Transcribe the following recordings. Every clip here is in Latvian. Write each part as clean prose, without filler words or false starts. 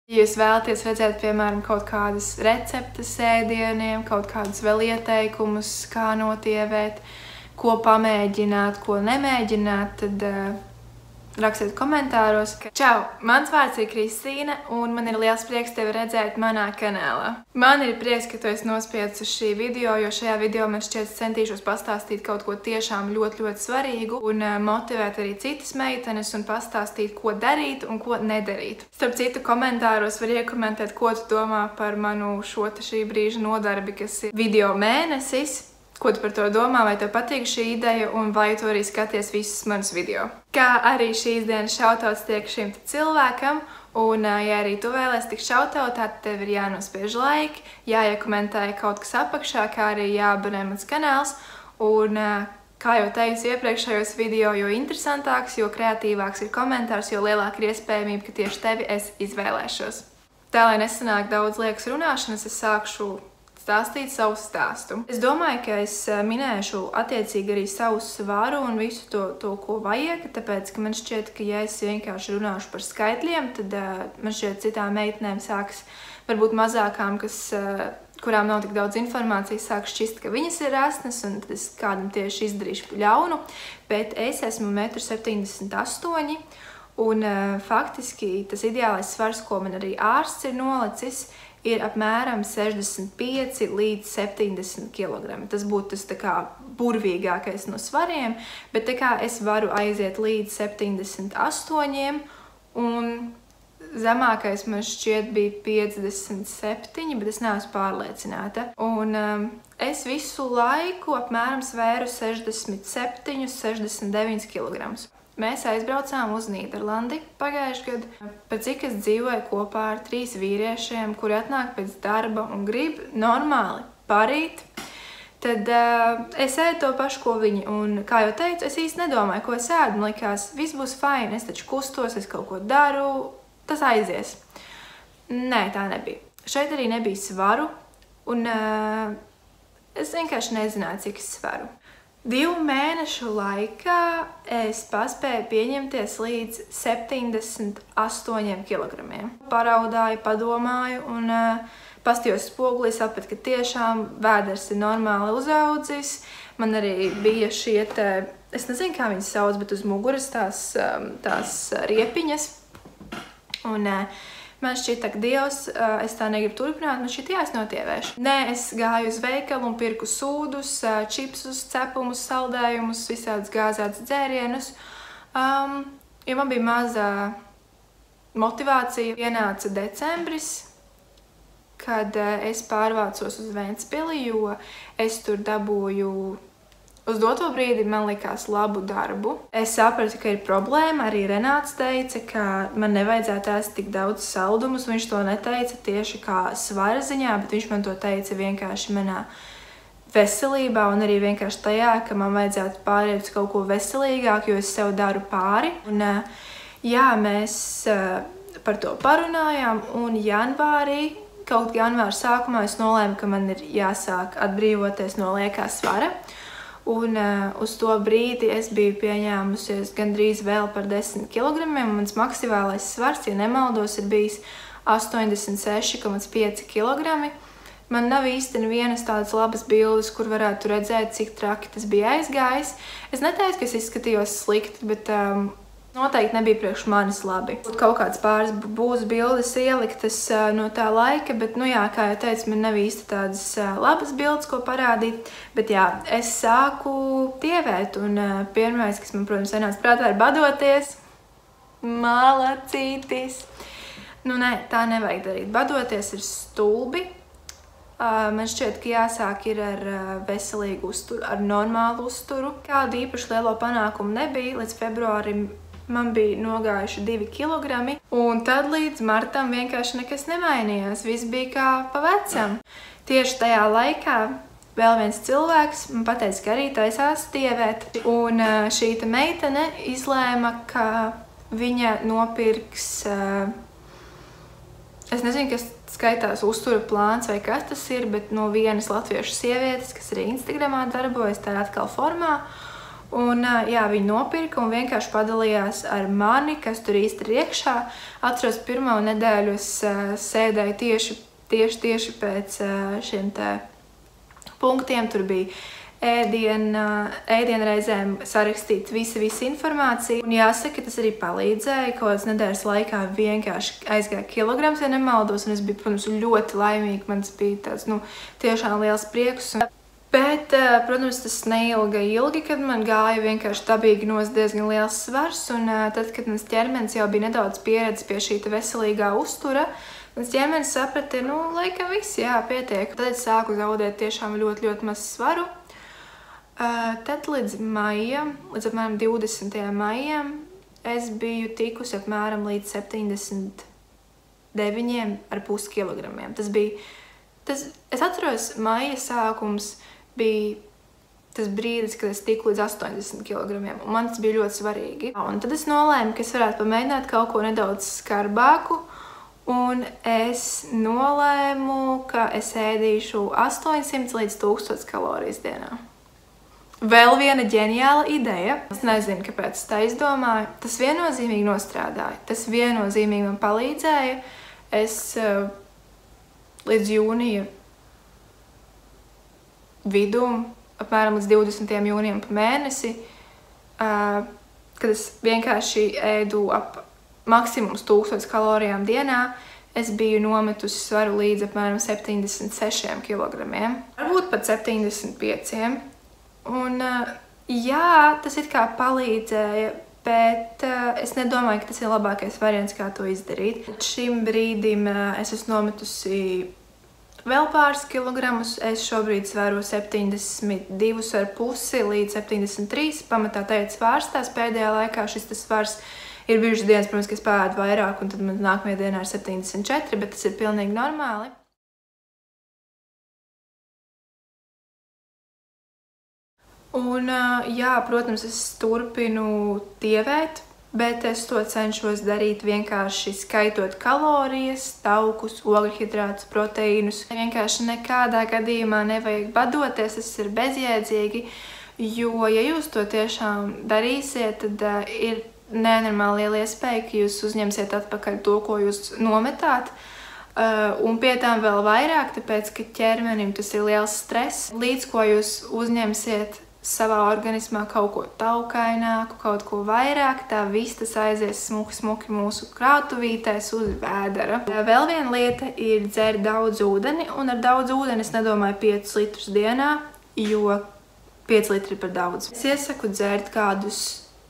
Ja jūs vēlaties redzēt, piemēram, kaut kādas receptes ēdieniem, kaut kādus vēl ieteikumus, kā notievēt, ko pamēģināt, ko nemēģināt, tad rakstiet komentāros. Čau! Mans vārds ir Kristīna, un man ir liels prieks tevi redzēt manā kanālā. Man ir prieks, ka tu esi nospiedis uz šī video, jo šajā video man šķiet centīšos pastāstīt kaut ko tiešām ļoti svarīgu un motivēt arī citas meitenes un pastāstīt, ko darīt un ko nedarīt. Starp citu, komentāros var iekomentēt, ko tu domā par manu šī brīža nodarbi, kas ir video mēnesis. Ko tu par to domā, vai tev patīk šī ideja un vai tu arī skaties visus manus video. Kā arī šīs dienas šautauts tiek šim cilvēkam, un ja arī tu vēlies tik šautautā, tad tev ir jānospiež like, jāiekomentē kaut kas apakšā, kā arī jāabonē mans kanāls. Un, kā jau teicu iepriekšējos video, jo interesantāks, jo kreatīvāks ir komentārs, jo lielāka ir iespējamība, ka tieši tevi es izvēlēšos. Tā, lai nesanāk daudz liekas runāšanas, es sākšu stāstīt savu stāstu. Es domāju, ka es minēšu attiecīgi arī savu svaru un visu to, ko vajag, tāpēc, ka man šķiet, ka ja es vienkārši runāšu par skaitļiem, tad man šķiet citām meitenēm sāks, varbūt mazākām, kurām nav tik daudz informācijas, sāk šķist, ka viņas ir asnas, un tad es kādam tieši izdarīšu ļaunu, bet es esmu 1,78 m, un faktiski tas ideālais svars, ko man arī ārsts ir nolicis, ir apmēram 65 līdz 70 kg. Tas būtu tas tā kā burvīgākais no svariem, bet tā kā es varu aiziet līdz 78, un zemākais man šķiet bija 57, bet es neesmu pārliecināta. Un es visu laiku apmēram svēru 67, 69 kg. Mēs aizbraucām uz Nīderlandi pagājušajā gadā. Pat cik es dzīvoju kopā ar 3 vīriešiem, kuri atnāk pēc darba un grib normāli parīt, tad es ēdu to pašu, ko viņi. Un, kā jau teicu, es īsti nedomāju, ko es ēdu. Man likās, viss būs fine, es taču kustos, es kaut ko daru, tas aizies. Nē, tā nebija. Šeit arī nebija svaru, un es vienkārši nezināju, cik es svaru. 2 mēnešu laikā es paspēju pieņemties līdz 78 kg. Paraudāju, padomāju un pastījos spogulī, sapratu, ka tiešām vēders ir normāli uzaudzis. Man arī bija šie te, es nezinu, kā viņas sauc, bet uz muguras tās riepiņas. Un man šķita, ka Dievs, es tā negribu turpināt, man šķita, jā, es notievēšu. Nē, es gāju uz veikalu un pirku sūdus, čipsus, cepumus, saldējumus, visādus gāzētus dzērienus. Jo man bija maza motivācija. Ienāca decembris, kad es pārvācos uz Ventspili, jo es tur dabūju uz doto brīdi, man likās labu darbu. Es sapratu, ka ir problēma. Arī Renāts teica, ka man nevajadzētu ēst tik daudz saldumus. Viņš to neteica tieši kā svara ziņā, bet viņš man to teica vienkārši manā veselībā un arī vienkārši tajā, ka man vajadzētu pāriet uz kaut ko veselīgāku, jo es sev daru pāri. Un, jā, mēs par to parunājām, un janvārī, kaut janvāra sākumā es nolēmu, ka man ir jāsāk atbrīvoties no liekā svara. Un uz to brīdi es biju pieņēmusies gandrīz vēl par 10 kg. Mans maksimālais svars, ja nemaldos, ir bijis 86,5 kg. Man nav īsti nevienas tādas labas bildes, kur varētu redzēt, cik traki tas bija aizgājis. Es neteicu, ka es izskatījos slikti, bet noteikti nebija priekš manis labi. Kaut kāds pāris būs bildes ieliktas no tā laika, bet, nu jā, kā jau teicu, man nav īsti tādas labas bildes, ko parādīt. Bet jā, es sāku tievēt, un pirmais, kas man, protams, ienāca prātā, ir badoties. Malacītis! Nu, nē, tā nevajag darīt. Badoties ir stulbi. Man šķiet, ka jāsāk ir ar veselīgu uzturu, ar normālu uzturu. Kādu īpaši lielo panākumu nebija, līdz februārim man bija nogājuši 2 kg, un tad līdz martam vienkārši nekas nemainījās. Viss bija kā pa vecam. Tieši tajā laikā vēl viens cilvēks man pateica, ka arī taisās tievēt. Un šī meitene izlēma, ka viņa nopirks, es nezinu, kas skaitās uztura plāns vai kas tas ir, bet no vienas latviešu sievietes, kas arī Instagramā darbojas, tā ir atkal formā. Un, jā, viņi nopirka un vienkārši padalījās ar mani, kas tur īsti ir iekšā. Atceros, pirmo nedēļu es sēdēju tieši pēc šiem te punktiem. Tur bija ēdienreizēm sarakstīt visa informācija. Un jāsaka, tas arī palīdzēja. Kaut kādas nedēļas laikā vienkārši aizgāja kilograms, ja nemaldos, un es biju, protams, ļoti laimīga. Man tas bija tāds, tiešām liels prieks. Bet, protams, tas neilga ilgi, kad man gāja vienkārši dabīgi nost diezgan liels svars. Un tad, kad mans ķermenis jau bija nedaudz pieredzis pie šī veselīgā uztura, mans ķermenis saprata, laikam viss, jā, pietiek. Tad es sāku zaudēt tiešām ļoti, ļoti maz svaru. Tad līdz apmēram 20. maijam, es biju tikusi apmēram līdz 79,5 kilogramiem. Es atceros, maija sākums bija tas brīdis, kad es tiku līdz 80 kilogramiem, un man tas bija ļoti svarīgi. Un tad es nolēmu, ka es varētu pamēģināt kaut ko nedaudz skarbāku, un es nolēmu, ka es ēdīšu 800 līdz 1000 kalorijas dienā. Vēl viena ģeniāla ideja. Es nezinu, kāpēc es tā izdomāju. Tas viennozīmīgi nostrādāja. Tas viennozīmīgi man palīdzēja. Es līdz jūnija vidum, apmēram līdz 20. jūnijam pa mēnesi, kad es vienkārši ēdu ap maksimums 1000 kalorijām dienā, es biju nometusi svaru līdz apmēram 76 kilogramiem. Varbūt pat 75. Un, jā, tas it kā palīdzēja, bet es nedomāju, ka tas ir labākais variants, kā to izdarīt. Šim brīdim es esmu nometusi vēl pāris kilogramus. Es šobrīd svaru 72,5 līdz 73. Pamatā teicu svārstās. Pēdējā laikā šis svars ir bijušas dienas, protams, ka es pēdu vairāk, un tad man nākamajā dienā ir 74, bet tas ir pilnīgi normāli. Un, jā, protams, es turpinu dievēt, bet es to cenšos darīt vienkārši skaitot kalorijas, taukus, ogļhidrātus, proteīnus. Vienkārši nekādā gadījumā nevajag badoties, tas ir bezjēdzīgi, jo, ja jūs to tiešām darīsiet, tad ir nenormāli liela iespēja, ka jūs uzņemsiet atpakaļ to, ko jūs nometāt. Un pie tām vēl vairāk, tāpēc, ka ķermenim tas ir liels stress. Līdz ko jūs uzņemsiet savā organismā kaut ko taukaināku, kaut ko vairāk, tā viss tas aizies smuki mūsu krātuvītēs uz vēdera. Vēl viena lieta ir dzert daudz ūdeni, un ar daudz ūdeni es nedomāju 5 litrus dienā, jo 5 litri ir par daudz. Es iesaku dzert kādus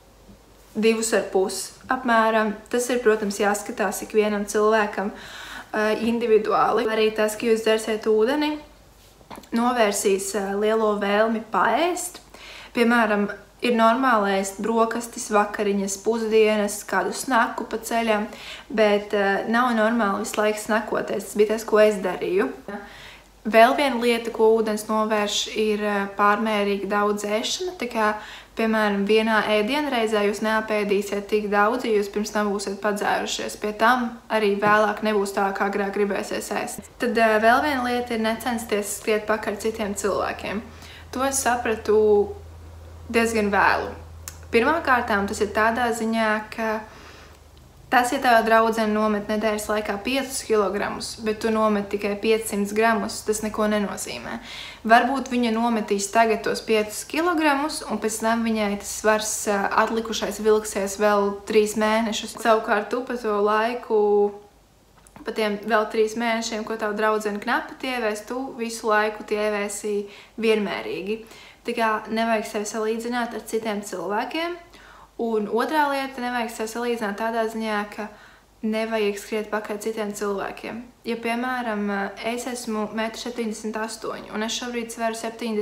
2,5 apmēram. Tas ir, protams, jāskatās ikvienam cilvēkam individuāli. Arī tas, ka jūs dzersiet ūdeni, novērsīs lielo vēlmi paēst. Piemēram, ir normāli ēst brokastis, vakariņas, pusdienas, kādu snaku pa ceļam, bet nav normāli visu laiku snakoties. Tas bija tas, ko es darīju. Vēl viena lieta, ko ūdens novērš, ir pārmērīgi daudz ēšana. Tā kā, piemēram, vienā ēdienreizē jūs neapēdīsiet tik daudz, ja jūs pirms tam būsiet padzērušies. Pie tam arī vēlāk nebūs tā, kā agrāk gribēsies ēst. Tad vēl viena lieta ir necensties skriet pakaļ citiem cilvēkiem. To es sapratu diezgan vēlu. Pirmkārtām tas ir tādā ziņā, ka tas, ja tava draudzene nomet nedēļas laikā 5 kilogramus, bet tu nomet tikai 500 gramus, tas neko nenozīmē. Varbūt viņa nometīs tagad tos 5 kilogramus, un pēc tam viņai tas svars atlikušais vilksies vēl 3 mēnešus. Savukārt tu pa to laiku, pa tiem vēl 3 mēnešiem, ko tavu draudzene knapi tievēs, tu visu laiku tievēsi vienmērīgi. Tā kā nevajag sevi salīdzināt ar citiem cilvēkiem. Un otrā lieta, nevajag sevi salīdzināt tādā ziņā, ka nevajag skriet pakaļ citiem cilvēkiem. Ja, piemēram, es esmu 1,78 m un es šobrīd sveru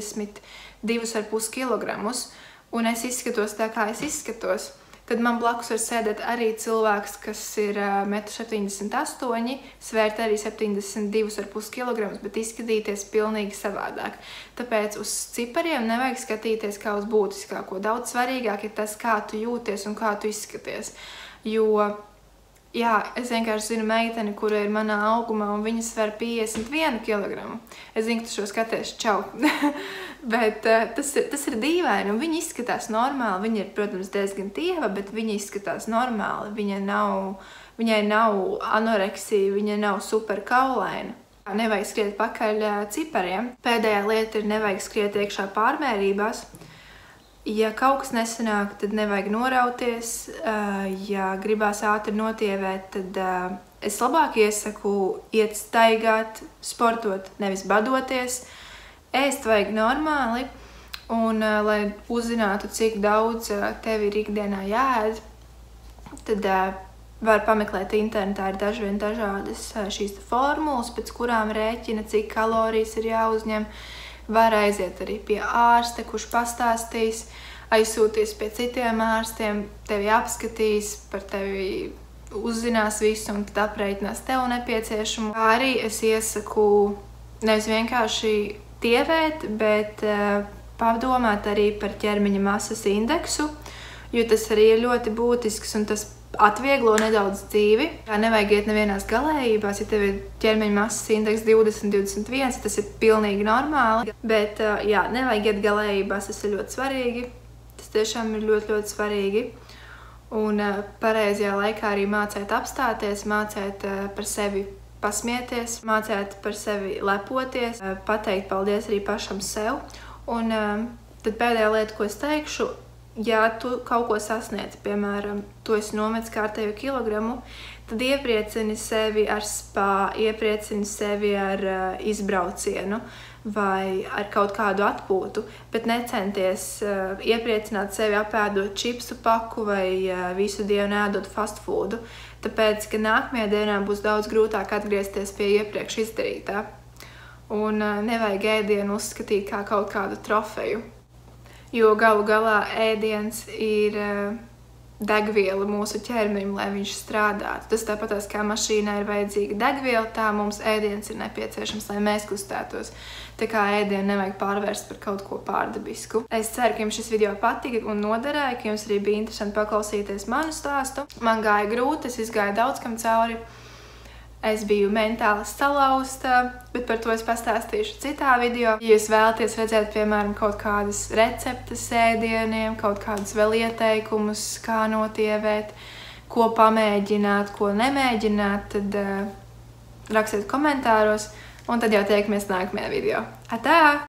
72,5 kilogramus, un es izskatos tā, kā es izskatos, tad man blakus var sēdēt arī cilvēks, kas ir 1,78 m, svērt arī 72,5 kg, bet izskatīties pilnīgi savādāk. Tāpēc uz cipariem nevajag skatīties kā uz būtiskāko. Daudz svarīgāk ir tas, kā tu jūties un kā tu izskaties. Jo Jā, es vienkārši zinu meiteni, kura ir manā augumā, un viņa sver 51 kilogramu. Es zinu, ka tu šo skaties, čau. Bet tas ir dīvaini, un viņa izskatās normāli. Viņa ir, protams, diezgan tieva, bet viņa izskatās normāli. Viņai nav anoreksija, viņa nav super kaulaina. Nevajag skriet pakaļ cipariem. Pēdējā lieta ir nevajag skriet iekšā pārmērībās. Ja kaut kas nesanāk, tad nevajag norauties. Ja gribās ātri notievēt, tad es labāk iesaku iet staigāt, sportot, nevis badoties. Ēst vajag normāli, un lai uzzinātu, cik daudz tev ir ikdienā jāēd, tad var pameklēt internetā, ir dažādas šīs formulas, pēc kurām rēķina, cik kalorijas ir jāuzņem. Var aiziet arī pie ārsta, kurš pastāstīs, aizsūtīs pie citiem ārstiem, tevi apskatīs, par tevi uzzinās visu un tad aprēķinās tev nepieciešamo. Arī es iesaku nevis vienkārši tievēt, bet padomāt arī par ķermeņa masas indeksu, jo tas arī ir ļoti būtisks un tas atvieglo nedaudz dzīvi. Nevajag iet nevienās galējībās, ja tev ir ķermeņa masas indeks 20-21, tas ir pilnīgi normāli. Bet jā, nevajag iet galējībās, tas ir ļoti svarīgi. Tas tiešām ir ļoti, ļoti svarīgi. Un pareizajā laikā arī mācēt apstāties, mācēt par sevi pasmieties, mācēt par sevi lepoties, pateikt paldies arī pašam sev. Un tad pēdējā lieta, ko es teikšu, ja tu kaut ko sasniedz, piemēram, tu esi nometis kārtējo kilogramu, tad iepriecini sevi ar spā, iepriecini sevi ar izbraucienu vai ar kaut kādu atpūtu, bet necenties iepriecināt sevi apēdot čipsu paku vai visu dienu ēdot fast foodu, tāpēc, ka nākamajā dienā būs daudz grūtāk atgriezties pie iepriekš izdarītā. Un nevajag ēdienu uzskatīt kā kaut kādu trofeju. Jo galu galā ēdiens ir degviela mūsu ķermenim, lai viņš strādātu. Tas tāpatās kā mašīnai ir vajadzīga degviela, tā mums ēdiens ir nepieciešams, lai mēs kustētos. Tā kā ēdienu nevajag pārvērst par kaut ko pārdabisku. Es ceru, ka jums šis video patika un noderēja, ka jums arī bija interesanti paklausīties manu stāstu. Man gāja grūti, es izgāju daudz kam cauri. Es biju mentāli salauzta, bet par to es pastāstīšu citā video. Ja jūs vēlaties redzēt, piemēram, kaut kādas receptes ēdieniem, kaut kādus vēl ieteikumus, kā notievēt, ko pamēģināt, ko nemēģināt, tad rakstiet komentāros, un tad jau tiekamies nākamajā video. Atā!